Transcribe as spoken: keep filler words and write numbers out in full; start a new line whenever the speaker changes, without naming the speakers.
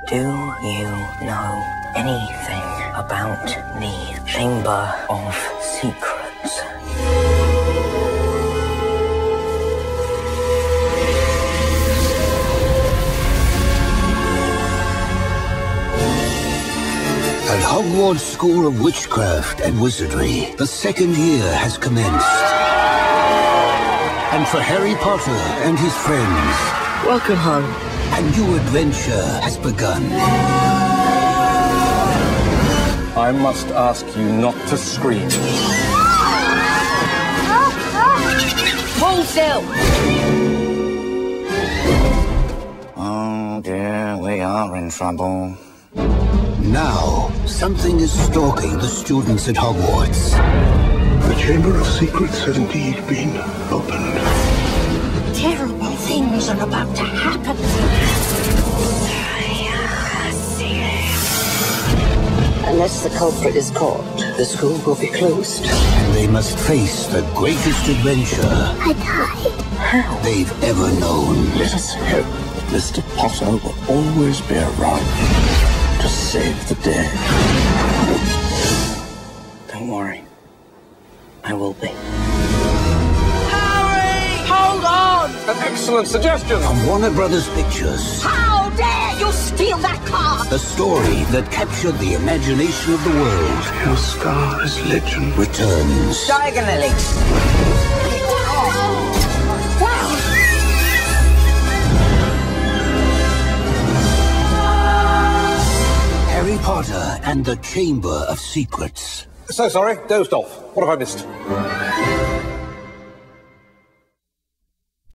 Do you know anything about the Chamber of Secrets?
At Hogwarts School of Witchcraft and Wizardry, the second year has commenced. And for Harry Potter and his friends,
welcome home.
A new adventure has begun.
I must ask you not to scream.
Hold still!
Oh dear, we are in trouble.
Now, something is stalking the students at Hogwarts.
The Chamber of Secrets has indeed been opened.
Terrible things are about to happen. Unless the culprit is caught, the school will be closed.
And they must face the greatest adventure
I died.
they've ever known.
Let us hope Mister Potter will always be around to save the day.
Don't worry. I will be.
Harry! Hold on!
An excellent suggestion!
From Warner Brothers Pictures,
How dare you steal that car!
the story that captured the imagination of the world
Your scar is legend.
returns.
Diagonally.
Harry Potter and the Chamber of Secrets.
So sorry, dozed off. What have I missed?